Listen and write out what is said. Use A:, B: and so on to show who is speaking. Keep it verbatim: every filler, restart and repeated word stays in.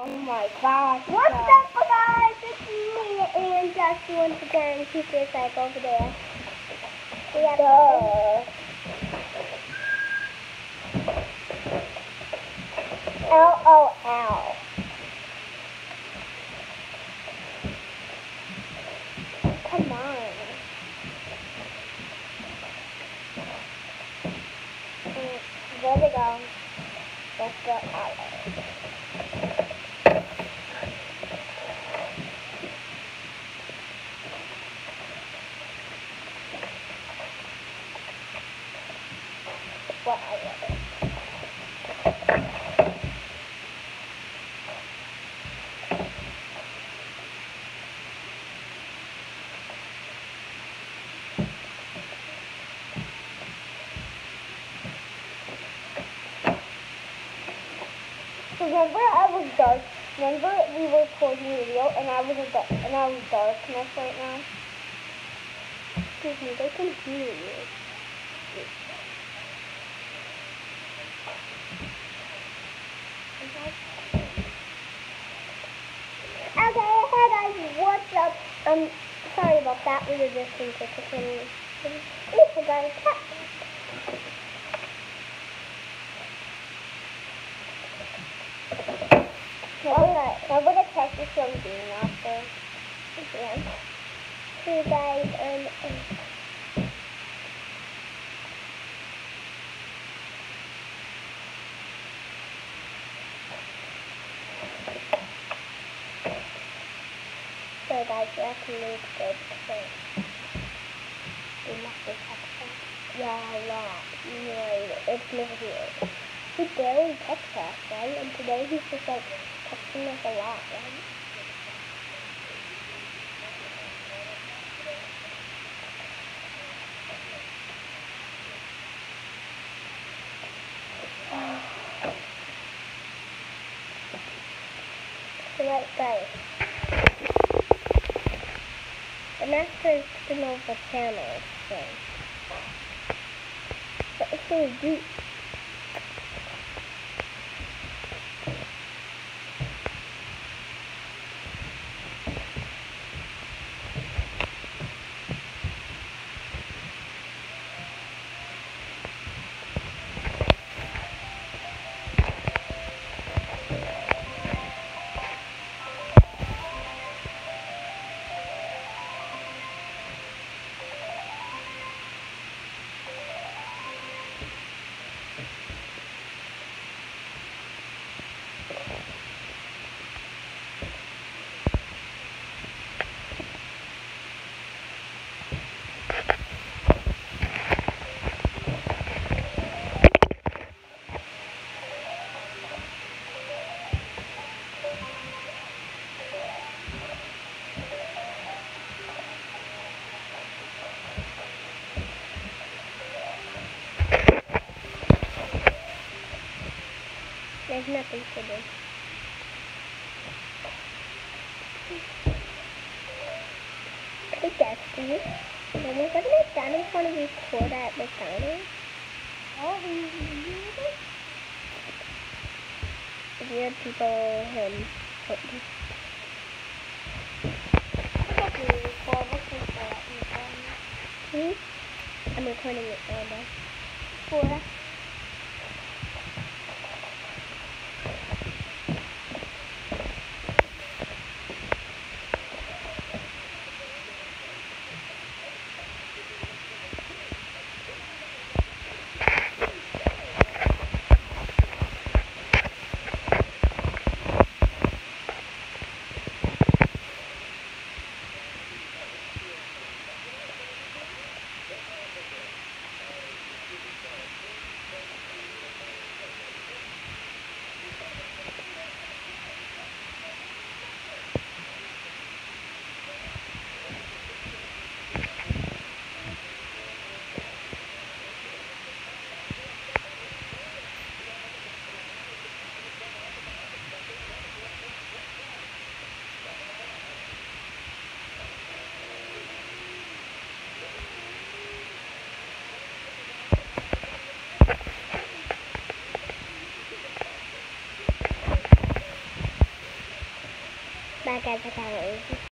A: Oh my gosh.
B: What's up, guys? It's me and Dusty once again. Keep your like over there. We have
A: Duh. L O L.
B: Come on.
A: Mm, there we go. Let's go out. What I love it. Remember, I was dark. Remember, we were recording a video, and I was a dark, and I was darkness right now. Excuse me, they can hear you. Okay, hey guys, what's up? Um, sorry about that. We were just in chicken. Oh, I got a cat. Okay, so we're gonna test this one being after. Yeah. So you guys, um, um so guys, we have to move good because we must be touched that. Yeah, a lot. You know, it's never here. He barely touched us, right? And today he's just like touching us a lot, right? So right, guys. The master is taking over the channel, so. But it's so deep. There's nothing to do. Hey, Dusty. When we go to McDonald's, want to record at McDonald's? Oh, we do this?
B: Weird people, um, something.
A: I guess we record. Let's just go out and record.
B: Hmm? I'm recording it all day.
A: Florida. Bye guys, I got it.